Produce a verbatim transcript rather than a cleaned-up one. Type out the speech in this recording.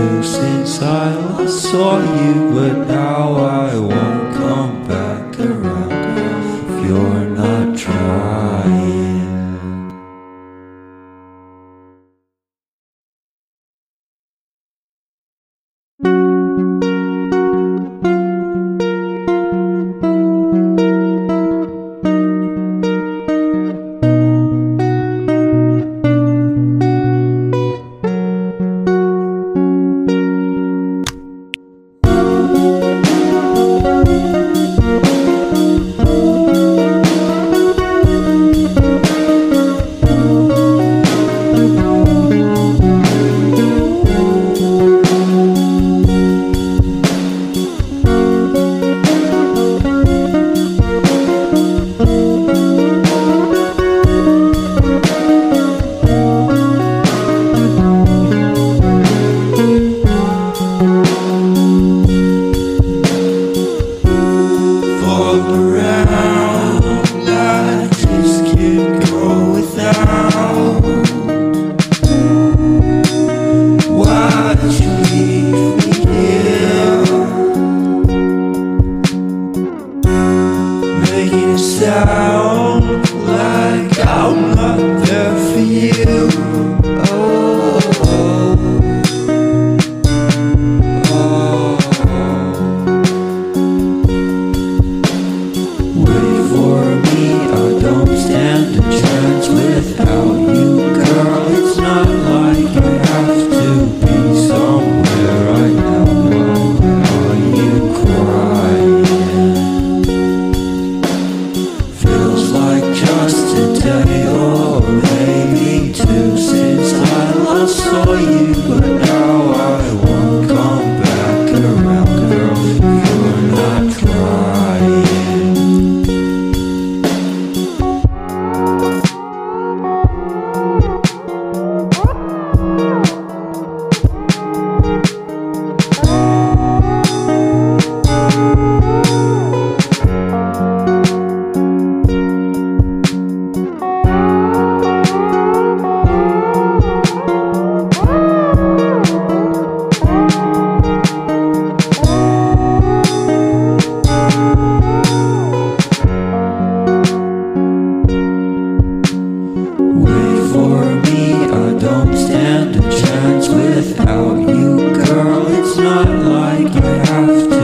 too since I last saw you, but now I won't come back around if you're not trying. Sound like I'm not there for you. Oh, oh, oh. Wait for me, I don't stand a chance without you, girl. It's not like I have to be somewhere right now. Why are you crying? Just a day or maybe two since I last saw you, but now I won't come back around, girl, if you're not trying. Without you, girl, it's not like I have to